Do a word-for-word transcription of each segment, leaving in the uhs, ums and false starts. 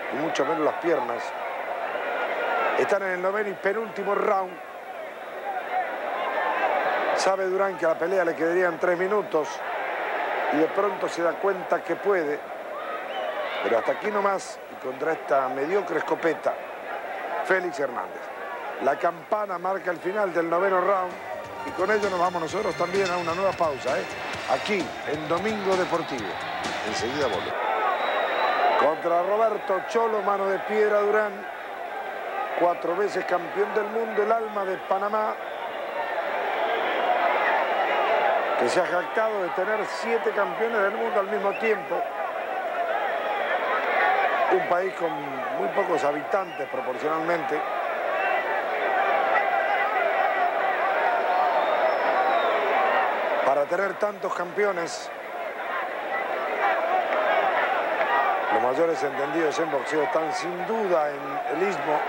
y mucho menos las piernas. Están en el noveno y penúltimo round. Sabe Durán que a la pelea le quedarían tres minutos y de pronto se da cuenta que puede. Pero hasta aquí nomás y contra esta mediocre escopeta, Félix Hernández. La campana marca el final del noveno round y con ello nos vamos nosotros también a una nueva pausa, ¿eh? Aquí en Domingo Deportivo. Enseguida volvemos. Contra Roberto Cholo, mano de piedra Durán. Cuatro veces campeón del mundo, el alma de Panamá, que se ha jactado de tener siete campeones del mundo al mismo tiempo. Un país con muy pocos habitantes proporcionalmente. Para tener tantos campeones, los mayores entendidos en boxeo están sin duda en el istmo.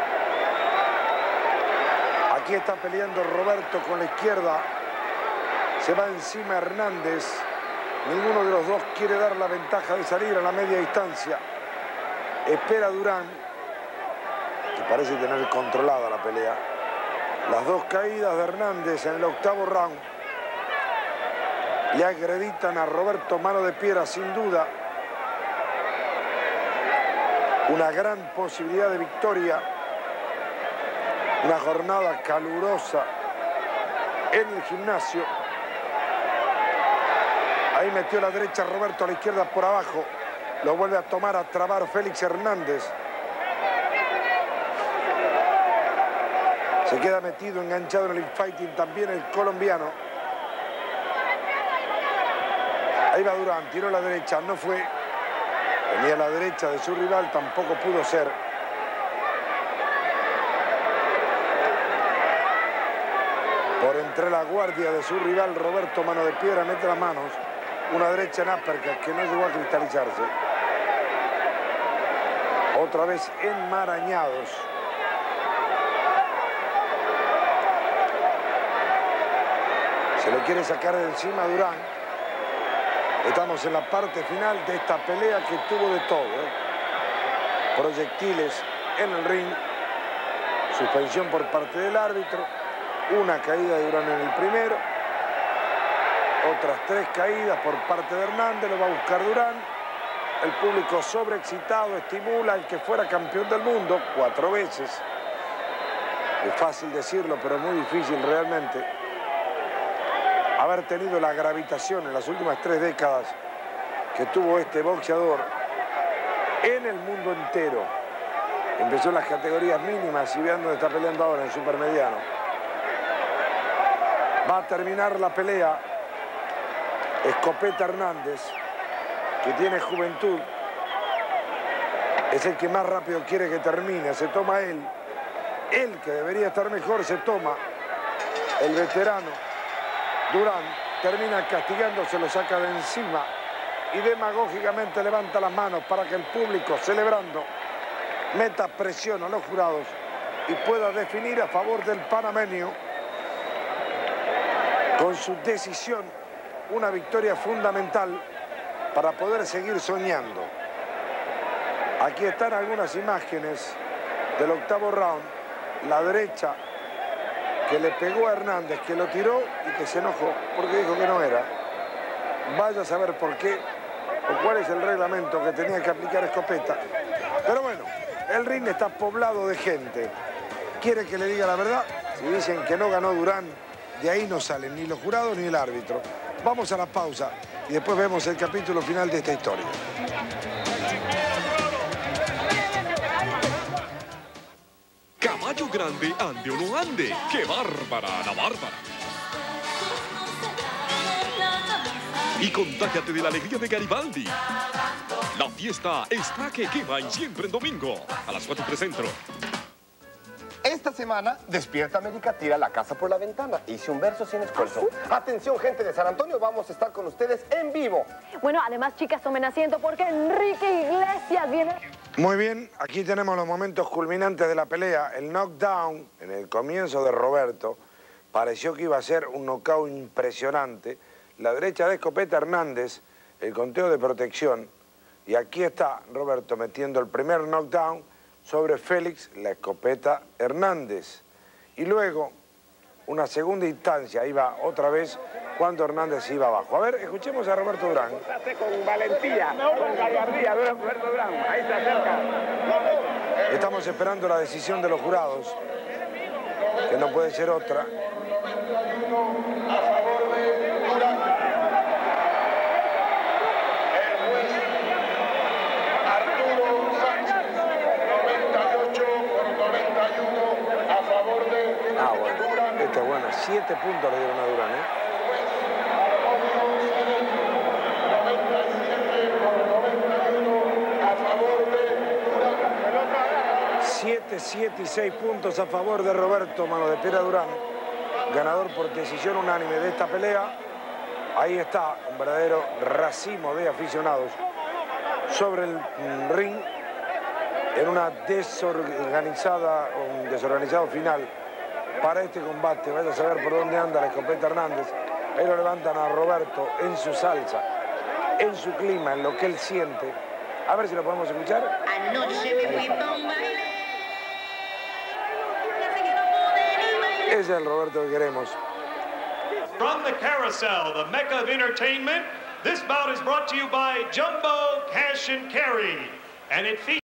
Aquí está peleando Roberto con la izquierda. Se va encima Hernández. Ninguno de los dos quiere dar la ventaja de salir a la media distancia. Espera Durán, que parece tener controlada la pelea. Las dos caídas de Hernández en el octavo round le acreditan a Roberto mano de piedra, sin duda. Una gran posibilidad de victoria. Una jornada calurosa en el gimnasio. Ahí metió la derecha Roberto, a la izquierda por abajo. Lo vuelve a tomar, a trabar Félix Hernández. Se queda metido, enganchado en el infighting también el colombiano. Ahí va Durán, tiró la derecha, no fue. Venía a la derecha de su rival, tampoco pudo ser. Por entre la guardia de su rival, Roberto mano de piedra mete las manos. Una derecha en uppercut que no llegó a cristalizarse. Otra vez enmarañados. Se lo quiere sacar de encima a Durán. Estamos en la parte final de esta pelea que tuvo de todo, ¿eh? Proyectiles en el ring. Suspensión por parte del árbitro. Una caída de Durán en el primero. Otras tres caídas por parte de Hernández. Lo va a buscar Durán. El público sobreexcitado estimula al que fuera campeón del mundo cuatro veces. Es fácil decirlo, pero muy difícil realmente. Haber tenido la gravitación en las últimas tres décadas que tuvo este boxeador en el mundo entero. Empezó en las categorías mínimas y vean dónde está peleando ahora, en supermediano. Va a terminar la pelea Escopeta Hernández, que tiene juventud. Es el que más rápido quiere que termine. Se toma él. Él, que debería estar mejor, se toma el veterano. Durán termina castigando, se lo saca de encima y demagógicamente levanta las manos para que el público, celebrando, meta presión a los jurados y pueda definir a favor del panameño con su decisión una victoria fundamental para poder seguir soñando. Aquí están algunas imágenes del octavo round. La derecha que le pegó a Hernández, que lo tiró y que se enojó porque dijo que no era. Vaya a saber por qué o cuál es el reglamento que tenía que aplicar Escopeta. Pero bueno, el ring está poblado de gente. ¿Quiere que le diga la verdad? Si dicen que no ganó Durán, de ahí no salen ni los jurados ni el árbitro. Vamos a la pausa y después vemos el capítulo final de esta historia. Caballo grande, ande o no ande. ¡Qué bárbara, la bárbara! Y contágiate de la alegría de Garibaldi. La fiesta está que quema y siempre en domingo. A las cuatro y tres centro. Esta semana, Despierta América tira la casa por la ventana. Hice un verso sin esfuerzo. Atención, gente de San Antonio, vamos a estar con ustedes en vivo. Bueno, además, chicas, tomen asiento porque Enrique Iglesias viene... Muy bien, aquí tenemos los momentos culminantes de la pelea. El knockdown en el comienzo de Roberto pareció que iba a ser un knockout impresionante. La derecha de Escopeta Hernández, el conteo de protección, Y aquí está Roberto metiendo el primer knockdown sobre Félix La Escopeta Hernández. Y luego, una segunda instancia, ahí va otra vez cuando Hernández iba abajo. A ver, escuchemos a Roberto Durán. Con valentía, con gallardía, Roberto Durán, ahí está cerca. Estamos esperando la decisión de los jurados, que no puede ser otra. Ah, bueno, esta es buena. Siete puntos le dieron a Durán, ¿eh? Siete, siete y seis puntos a favor de Roberto Mano de Piedra Durán, ganador por decisión unánime de esta pelea. Ahí está un verdadero racimo de aficionados sobre el ring en una desorganizada, un desorganizado final para este combate. Vaya a saber por dónde anda La Escopeta Hernández. Ahí lo levantan a Roberto en su salsa, en su clima, en lo que él siente. A ver si lo podemos escuchar. Anoche me fui pa' un baile. Ese es el Roberto que queremos. From the Carousel, the mecca of entertainment, this bout is brought to you by Jumbo Cash and Carry, and it features